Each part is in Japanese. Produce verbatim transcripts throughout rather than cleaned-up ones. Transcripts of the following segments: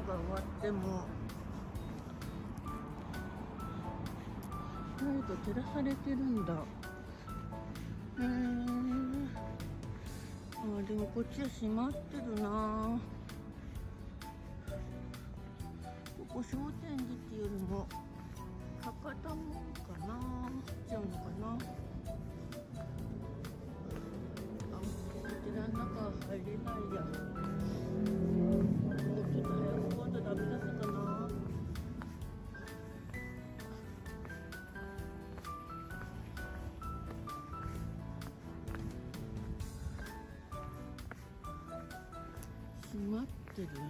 が終わってもライト照らされてるんだ。へー。あ、でもこっちは閉まってるな。ここ商店街っていうよりも博多門かな、ちゃうのかな。あ、こちらの中は入れないや。もうちょっと早く今度ダメ出すかな。閉まってるな。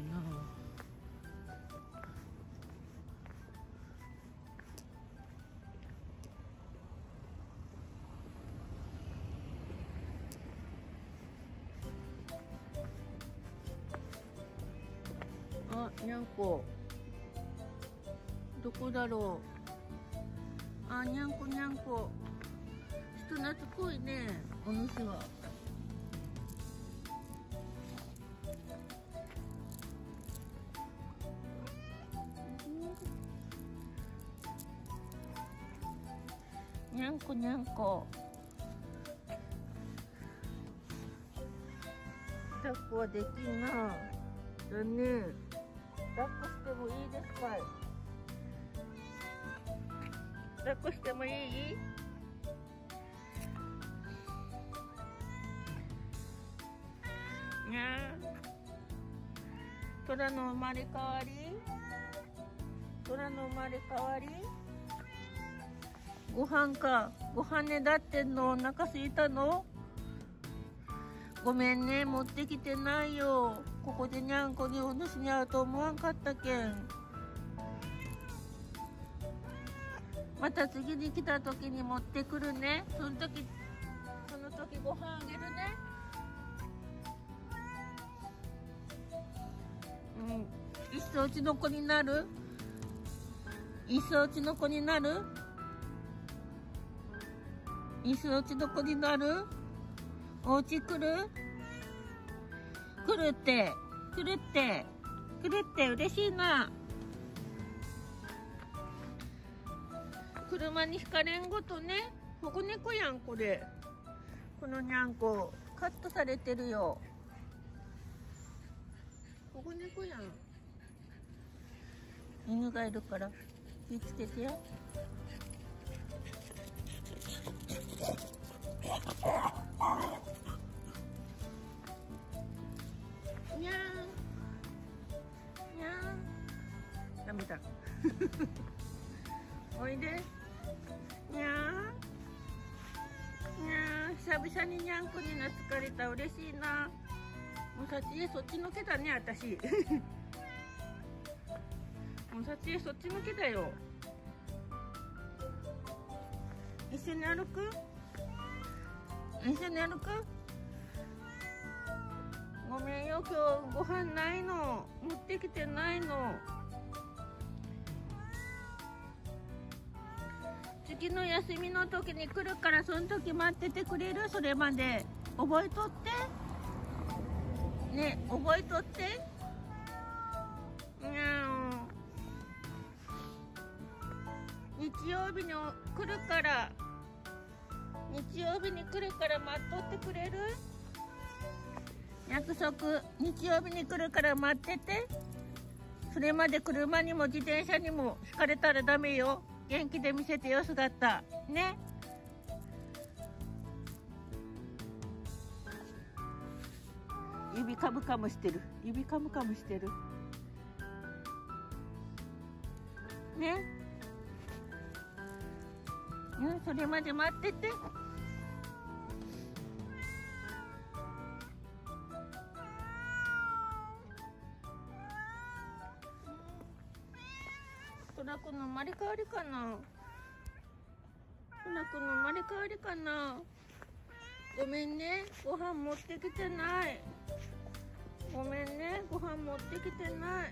あ、にゃんこ。どこだろう。あ、にゃんこにゃんこ。人懐っこいね、お主は。にゃんこにゃんこ。抱っこはできんな。だね。抱っこしてもいいですかい。抱っこしてもいい？にゃー。虎の生まれ変わり？虎の生まれ変わり？ご飯か。ご飯ねだってんの。お腹すいたの？ごめんね、持ってきてないよ。ここでにゃんこにお主に会うと思わんかったけん。また次に来た時に持ってくるね。その時、その時ご飯あげるね。うん。いっそうちの子になる？いっそうちの子になる？いっそうちの子になる？お家来る？来るって、来るって、来るって嬉しいな。車にひかれんごとね、保護猫やん、これ。このにゃんこ、カットされてるよ。保護猫やん。犬がいるから、気をつけてよ。にゃーん。にゃーん。ダメだ。おいで。にゃー。にゃー。久々ににゃんこに懐かれた。嬉しいな。もうさちえそっちのけだね、私。もうさちえそっちのけだよ。一緒に歩く？一緒に歩く？ごめんよ、今日ご飯ないの。持ってきてないの。次の休みの時に来るから、その時待っててくれる？それまで覚えとってね。覚えとって。にゃん。日曜日に来るから、日曜日に来るから待っとってくれる？約束。日曜日に来るから待ってて。それまで車にも自転車にもひかれたらダメよ。元気で見せてよ、姿ね。指カムカムしてる。指カムカムしてるね。うん、それまで待ってて。トラくんの生まれ変わりかな。トラくんの生まれ変わりかな。ごめんね、ご飯持ってきてない。ごめんね、ご飯持ってきてない。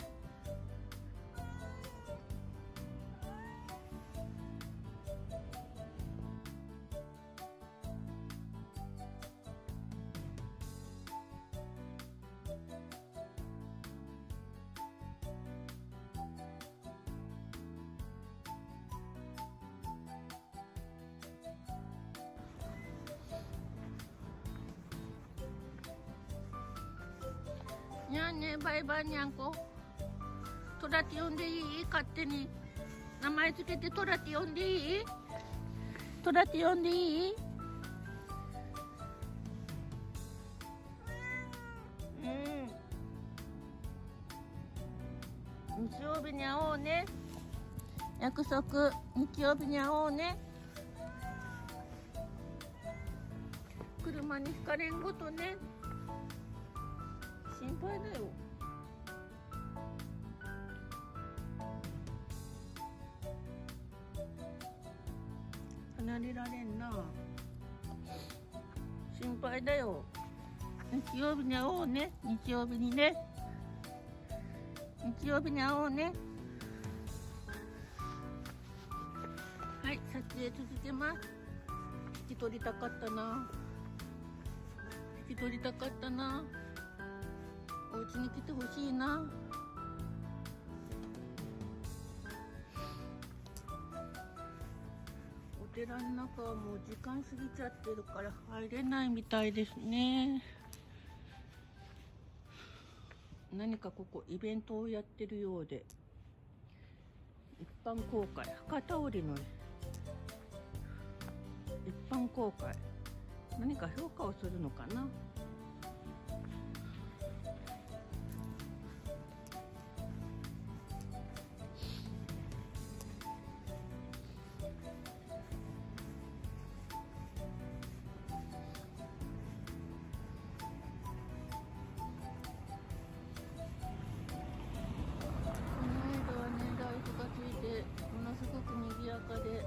にゃんね、バイバイにゃんこ。トラって呼んでいい？勝手に名前つけてトラって呼んでいい？トラって呼んでいい？うん。日曜日に会おうね。約束、日曜日に会おうね。車にひかれんごとね。心配だよ。離れられんな。心配だよ。日曜日に会おうね。日曜日にね。日曜日に会おうね。はい、撮影続けます。引き取りたかったな。引き取りたかったな。お家に来てほしいな。お寺の中はもう時間過ぎちゃってるから入れないみたいですね。何かここイベントをやってるようで、一般公開、博多織の一般公開、何か評価をするのかな。ものすごく賑やかで、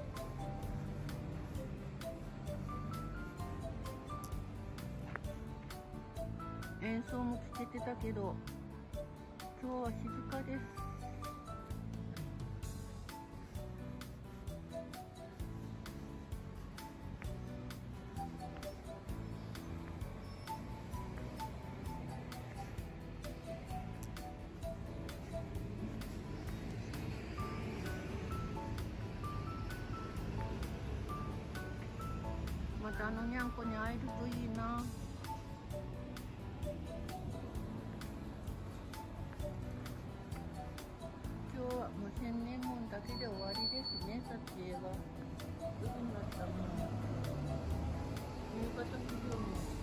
演奏も聴けてたけど今日は静かです。またあのにゃんこに会えるといいな。今日はもう天然門だけで終わりですね、撮影は。夜になったもん。夕方企業も